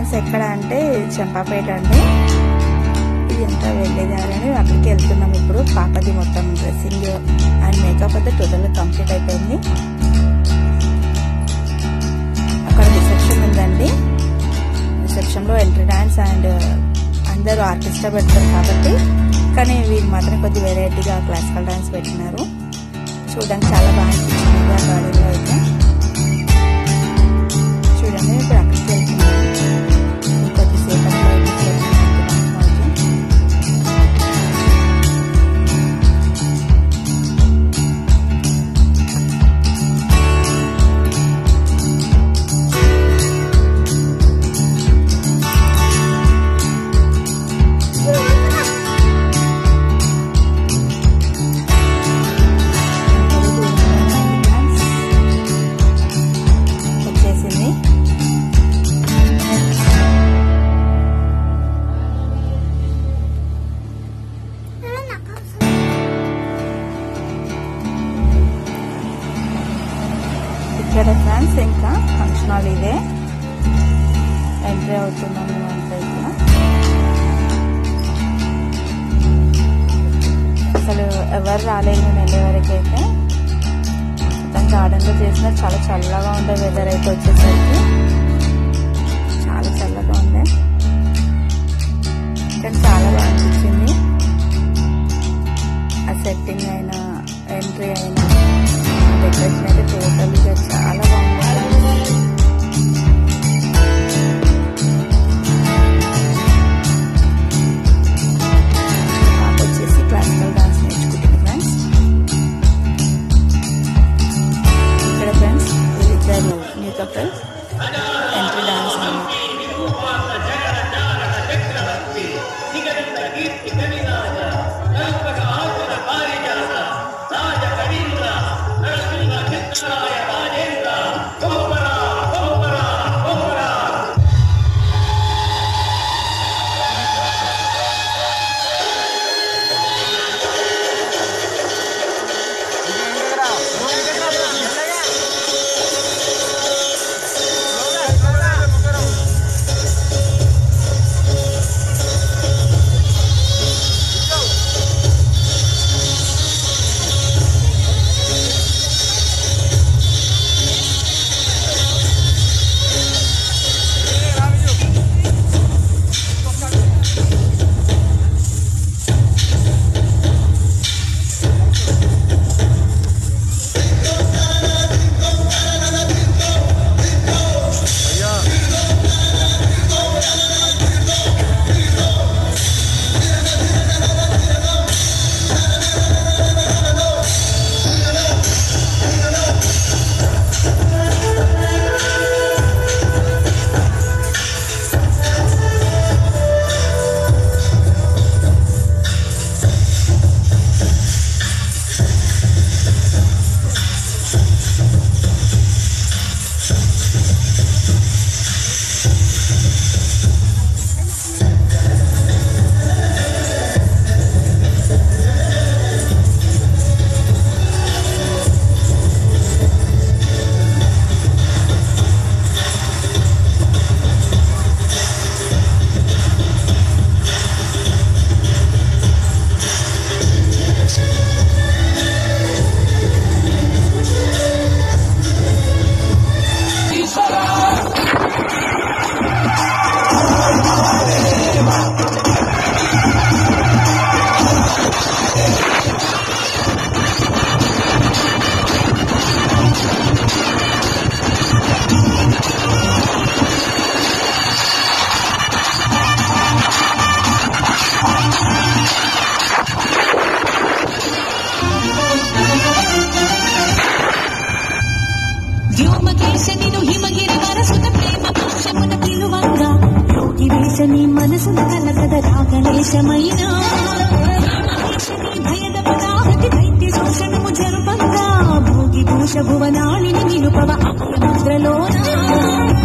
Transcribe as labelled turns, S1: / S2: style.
S1: Place ఎక్కడ అంటే చంపాపేట అండి. ఇది అంతా వెళ్ళేదారని అక్కడికి వెళ్తున్నాం ఇప్పుడు. పాపది మొత్తం డ్రెస్సింగ్ అండ్ మేకప్ అయితే టోటల్గా కంప్లీట్ అయిపోయింది. అక్కడ రిసెప్షన్ ఉందండి. రిసెప్షన్లో ఎంట్రీ డాన్స్ అండ్ అందరూ ఆర్కెస్ట్రా పెడతారు కాబట్టి, కానీ వీళ్ళు మాత్రం కొద్ది వెరైటీగా క్లాసికల్ డాన్స్ పెట్టినారు. చూడడానికి చాలా బాగా అనిపించింది ఆ గార్డెన్లో అయితే. చూడండి ఇప్పుడు అక్కడికి వెళ్తున్నాం. ఇంకొద్దిసేపు ఇక్కడ ఫ్రెండ్స్ ఇంకా ఫంక్షన్ హాల్ ఇదే ఎంట్రీ అవుతున్నాం మేమంతా. ఇక్కడ అసలు ఎవరు రాలేదు మేము వెళ్ళే వరకు అయితే. మొత్తం గార్డెన్లో చేసిన చాలా చల్లగా ఉండే వెదర్ అయితే వచ్చేసరికి చాలా చల్లగా ఉండే, కానీ చాలా బాగా అనిపించింది. ఆ సెట్టింగ్ అయినా ఎంట్రీ అయినా డెకరేషన్ అయితే టోటల్గా చాలా బాగుంది. పాప వచ్చేసి క్లాసికల్ డాన్స్ నేర్చుకుంటుంది ఫ్రెండ్స్. ఇక్కడ ఫ్రెండ్స్ వీళ్ళిద్దరు న్యూ కపుల్ ఎంట్రీ డాన్స్
S2: నీ మనసు కలకద రాగలేశమైనా భయద పదాహతి దైత్య శోషణము జరుపంగా భోగి భూష భువనాళిని నిలుపవ ముద్రలోనా